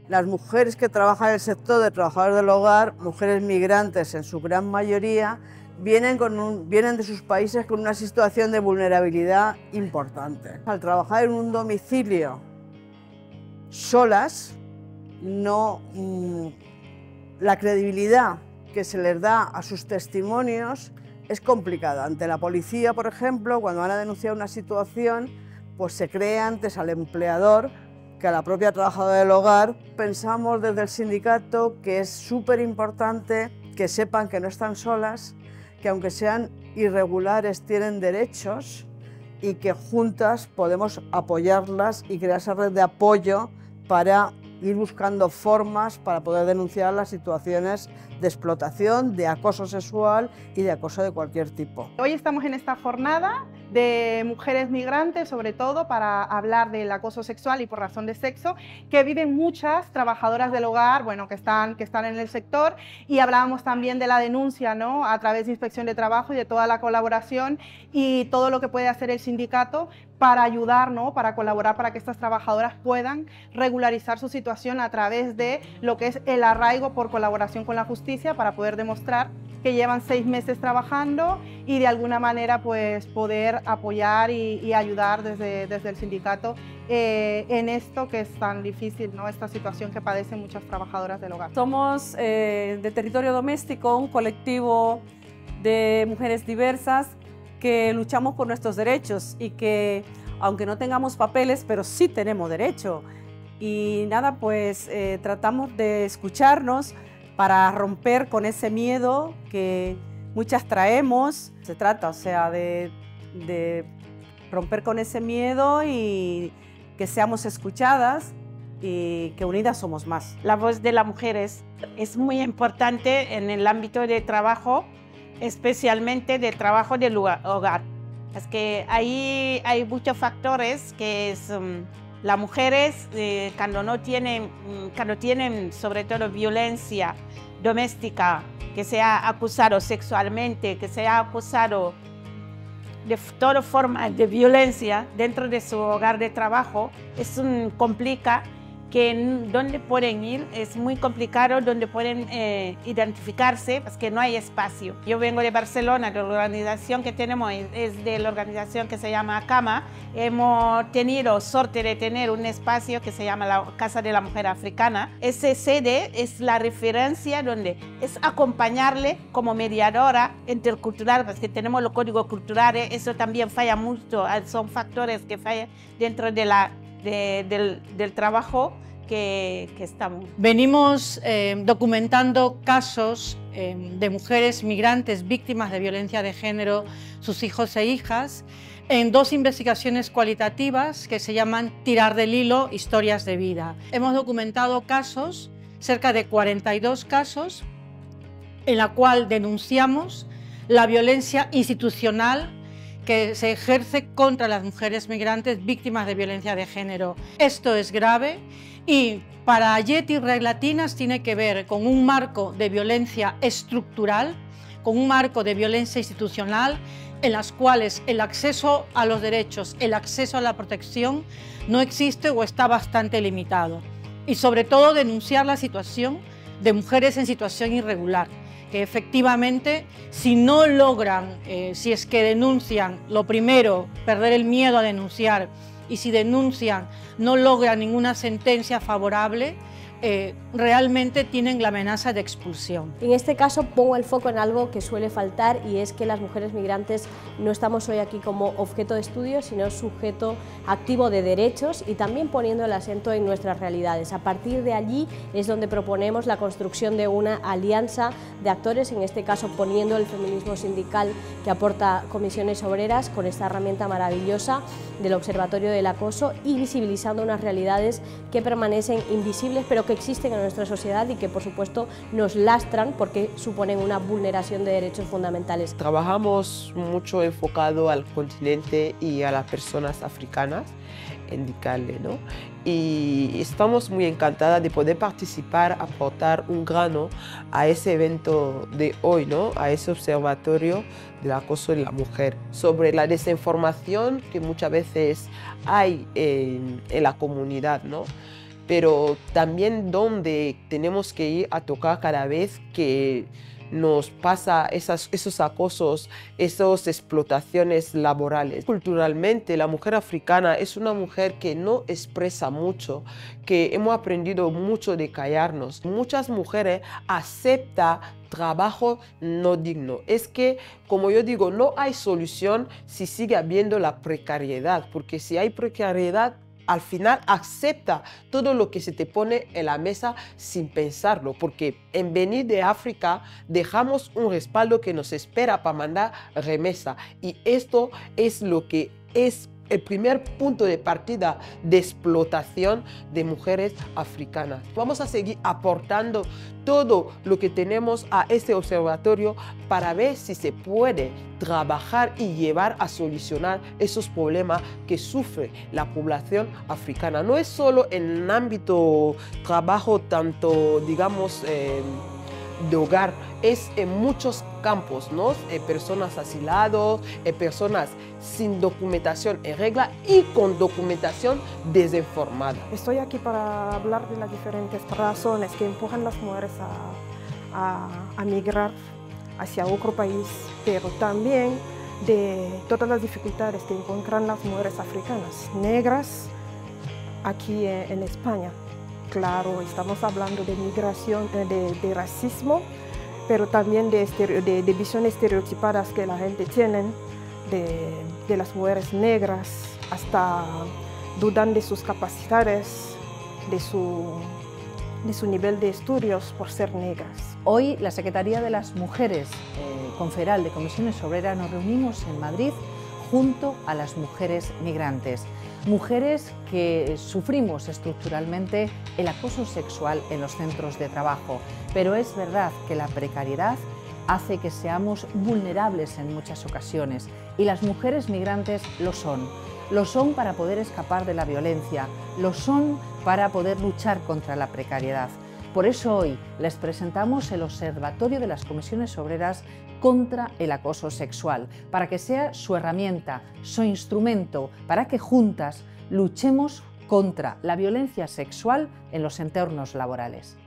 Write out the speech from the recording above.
Las mujeres que trabajan en el sector de trabajadores del hogar, mujeres migrantes en su gran mayoría, vienen de sus países con una situación de vulnerabilidad importante. Al trabajar en un domicilio solas, la credibilidad que se les da a sus testimonios es complicada. Ante la policía, por ejemplo, cuando van a denunciar una situación, pues se cree antes al empleador que a la propia trabajadora del hogar. Pensamos desde el sindicato que es súper importante que sepan que no están solas, que aunque sean irregulares tienen derechos y que juntas podemos apoyarlas y crear esa red de apoyo para ir buscando formas para poder denunciar las situaciones de explotación, de acoso sexual y de acoso de cualquier tipo. Hoy estamos en esta jornada de mujeres migrantes, sobre todo para hablar del acoso sexual y por razón de sexo, que viven muchas trabajadoras del hogar, bueno, que están en el sector, y hablábamos también de la denuncia, ¿no?, a través de Inspección de Trabajo y de toda la colaboración y todo lo que puede hacer el sindicato para ayudar, ¿no?, para colaborar para que estas trabajadoras puedan regularizar su situación a través de lo que es el arraigo por colaboración con la justicia, para poder demostrar que llevan 6 meses trabajando y de alguna manera pues poder apoyar y ayudar desde el sindicato en esto que es tan difícil, ¿no?, esta situación que padecen muchas trabajadoras del hogar. Somos de Territorio Doméstico, un colectivo de mujeres diversas que luchamos por nuestros derechos y que, aunque no tengamos papeles, pero sí tenemos derecho. Y nada, pues tratamos de escucharnos para romper con ese miedo que muchas traemos. Se trata, o sea, de romper con ese miedo y que seamos escuchadas y que unidas somos más. La voz de las mujeres es muy importante en el ámbito de trabajo, especialmente de trabajo del hogar. Es que ahí hay muchos factores que es, las mujeres cuando tienen sobre todo violencia doméstica, que sea acusado sexualmente, que sea acusado de toda forma de violencia dentro de su hogar de trabajo, complica que donde pueden ir, es muy complicado donde pueden identificarse, porque no hay espacio. Yo vengo de Barcelona, la organización que tenemos es de la organización que se llama CAMA. Hemos tenido suerte de tener un espacio que se llama la Casa de la Mujer Africana. Ese sede es la referencia donde es acompañarle como mediadora intercultural, porque tenemos los códigos culturales, eso también falla mucho, son factores que fallan dentro de del trabajo que estamos. Venimos documentando casos de mujeres migrantes víctimas de violencia de género, sus hijos e hijas, en 2 investigaciones cualitativas que se llaman Tirar del hilo, historias de vida. Hemos documentado casos, cerca de 42 casos, en la cual denunciamos la violencia institucional que se ejerce contra las mujeres migrantes víctimas de violencia de género. Esto es grave y para Yeti Red Latinas tiene que ver con un marco de violencia estructural, con un marco de violencia institucional en las cuales el acceso a los derechos, el acceso a la protección no existe o está bastante limitado. Y sobre todo denunciar la situación de mujeres en situación irregular, que efectivamente si no logran, si es que denuncian, lo primero, perder el miedo a denunciar, y si denuncian no logran ninguna sentencia favorable, realmente tienen la amenaza de expulsión. En este caso pongo el foco en algo que suele faltar y es que las mujeres migrantes no estamos hoy aquí como objeto de estudio, sino sujeto activo de derechos y también poniendo el acento en nuestras realidades. A partir de allí es donde proponemos la construcción de una alianza de actores, en este caso poniendo el feminismo sindical que aporta Comisiones Obreras con esta herramienta maravillosa del Observatorio del Acoso y visibilizando unas realidades que permanecen invisibles pero que existen en nuestra sociedad y que por supuesto nos lastran porque suponen una vulneración de derechos fundamentales. Trabajamos mucho enfocado al continente y a las personas africanas en Dicale, ¿no? Y estamos muy encantadas de poder participar, aportar un grano a ese evento de hoy, ¿no? A ese observatorio del acoso de la mujer, sobre la desinformación que muchas veces hay en la comunidad, ¿no? pero también donde tenemos que ir a tocar cada vez que nos pasa esos acosos, esas explotaciones laborales. Culturalmente, la mujer africana es una mujer que no expresa mucho, que hemos aprendido mucho de callarnos. Muchas mujeres aceptan trabajo no digno. Es que, como yo digo, no hay solución si sigue habiendo la precariedad, porque si hay precariedad, al final acepta todo lo que se te pone en la mesa sin pensarlo, porque en venir de África dejamos un respaldo que nos espera para mandar remesa, y esto es lo que es el primer punto de partida de explotación de mujeres africanas. Vamos a seguir aportando todo lo que tenemos a este observatorio para ver si se puede trabajar y llevar a solucionar esos problemas que sufre la población africana. No es solo en el ámbito trabajo, tanto, digamos, de hogar, es en muchos campos, ¿no? Personas asiladas, personas sin documentación en regla y con documentación desinformada. Estoy aquí para hablar de las diferentes razones que empujan a las mujeres a migrar hacia otro país, pero también de todas las dificultades que encuentran las mujeres africanas, negras, aquí en España. Claro, estamos hablando de migración, de racismo, pero también de visiones estereotipadas que la gente tiene de las mujeres negras, hasta dudan de sus capacidades, de su nivel de estudios por ser negras. Hoy la Secretaría de las Mujeres Confederal de Comisiones Obreras nos reunimos en Madrid junto a las mujeres migrantes. Mujeres que sufrimos estructuralmente el acoso sexual en los centros de trabajo, pero es verdad que la precariedad hace que seamos vulnerables en muchas ocasiones, y las mujeres migrantes lo son. Lo son para poder escapar de la violencia, lo son para poder luchar contra la precariedad. Por eso hoy les presentamos el Observatorio de las Comisiones Obreras contra el acoso sexual, para que sea su herramienta, su instrumento, para que juntas luchemos contra la violencia sexual en los entornos laborales.